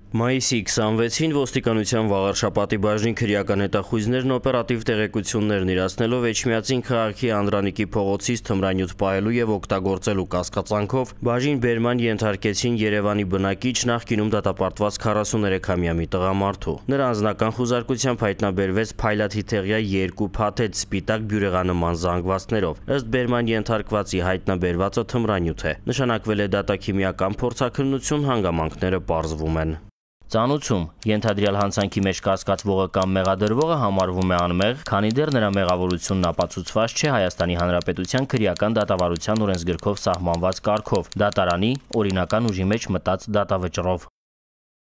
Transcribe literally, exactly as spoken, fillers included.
Մայիսի քսանվեցին ոստիկանության Վաղարշապատի բաժնի քրեական հետախույզներն օպերատիվ տեղեկություններն իրացնելով Էջմիածին քաղաքի Անդրանիկի փողոցից թմրանյութ պահելու եւ օգտագործելու կասկածանքով բաժին բերման ենթարկեցին Երևանի բնակիչ նախկինում դատապարտված քառասուներեքամյա մի տղամարդու։ Նրա անձնական խուզարկությամբ հայտնաբերվեց փայլաթիթեղյա երկու փաթեթ սպիտակ բյուրեղանման զանգվածներով։ Ըստ բերման ենթարկվածի հայտնաբերվածը թմրանյութ է։ Նշանակվել է դատաքիմիական փորձաքննություն, հանգամանքները պարզվում են։ Ծանուցում ենթադրյալ հանցանքի մեջ կասկածվողը կամ մեղադրվողը համարվում է անմեղ, քանի դեռ նրա մեղավորությունն ապացուցված չէ Հայաստանի Հանրապետության քրեական դատավարության օրենսգրքով սահմանված կարգով՝ դատարանի օրինական ուժի մեջ մտած դատավճռով։